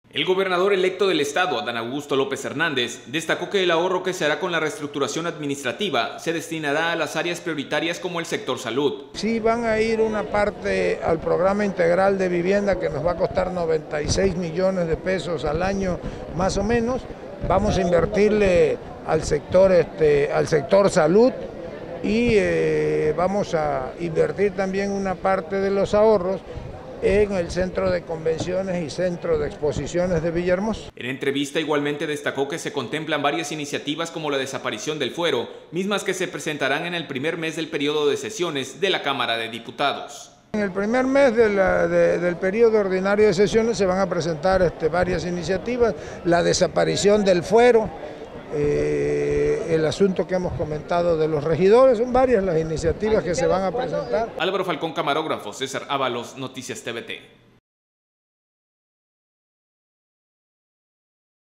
El gobernador electo del estado, Adán Augusto López Hernández, destacó que el ahorro que se hará con la reestructuración administrativa se destinará a las áreas prioritarias como el sector salud. Sí, van a ir una parte al programa integral de vivienda que nos va a costar 96 millones de pesos al año más o menos. Vamos a invertirle al sector salud y vamos a invertir también una parte de los ahorros en el Centro de Convenciones y Centro de Exposiciones de Villahermosa. En entrevista igualmente destacó que se contemplan varias iniciativas como la desaparición del fuero, mismas que se presentarán en el primer mes del periodo de sesiones de la Cámara de Diputados. En el primer mes del periodo ordinario de sesiones se van a presentar varias iniciativas, la desaparición del fuero, el asunto que hemos comentado de los regidores, son varias las iniciativas que se van a presentar. Álvaro Falcón, camarógrafo, César Ábalos, Noticias TVT.